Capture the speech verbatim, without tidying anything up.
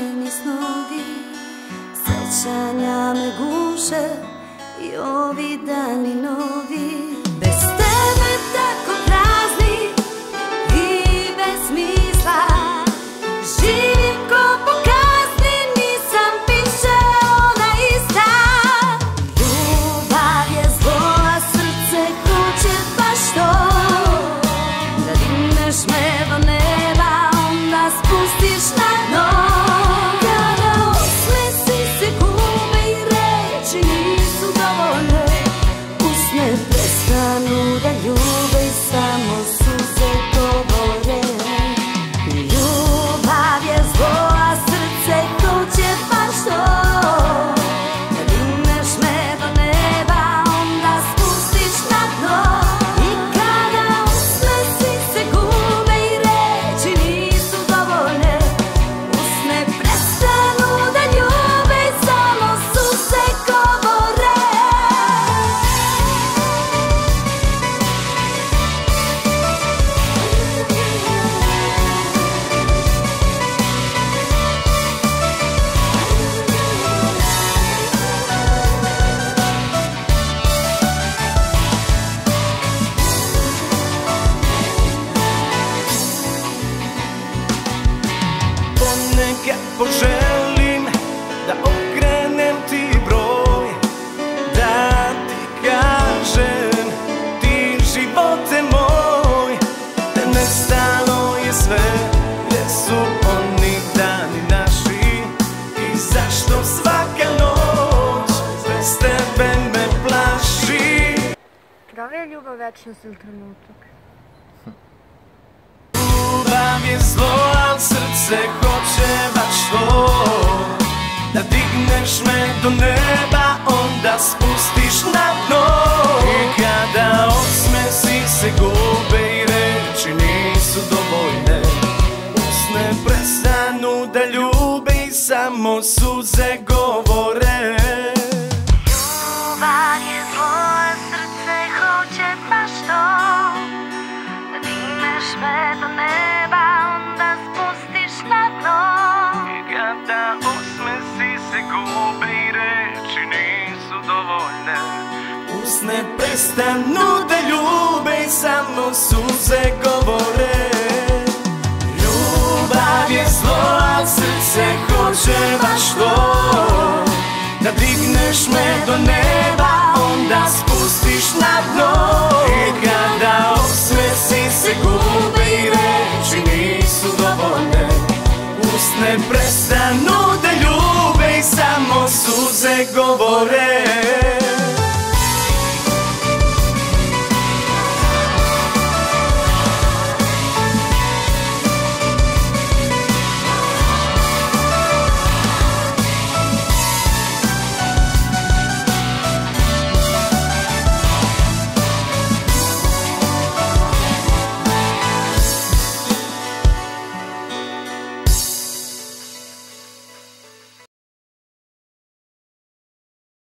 neviđeni snovi, sećanja me guše i ovi dani novi. Bez tebe tako prazni i bez smisla, živim ko po kazni, nisam više ona ista. Ljubav je zlo, a srce hoće baš to, da digneš me do neba, onda spustiš na dno. Kada osmesi se gube i reči nisu dovoljne, usne prestanu da ljube i samo suze govore. Ljubav je zlo, a srce hoće baš to, da digneš me do neba, onda spustiš na dno. I kada osmesi se gube i reči nisu dovoljne, usne prestanu da ljube i samo suze govore. Ponekad poželim da okrenem ti broj, da ti kažem ti živote moj, da nestalo je sve, gdje su oni dani naši i zašto svaka noć bez tebe me plaši. Da li je ljubav večnost ili trenutak? Ljubav je zlo, al srce hoće baš to, da digneš me do neba, onda spustiš na dno. I kada osmesi se gube i reči nisu dovoljne, usne prestanu da ljube i samo suze govore. Ljubav je zlo, a srce hoće baš to, da digneš me do neba, onda spustiš na dno. I kada osmesi se gube i reči nisu dovoljne, usne prestanu da ljube i samo suze govore. Ljubav je zlo, a srce hoće baš to, da digneš me do neba, onda spustiš na dno. I kada osmesi se gube i reči nisu dovoljne, usne prestanu da ljube i samo suze govore.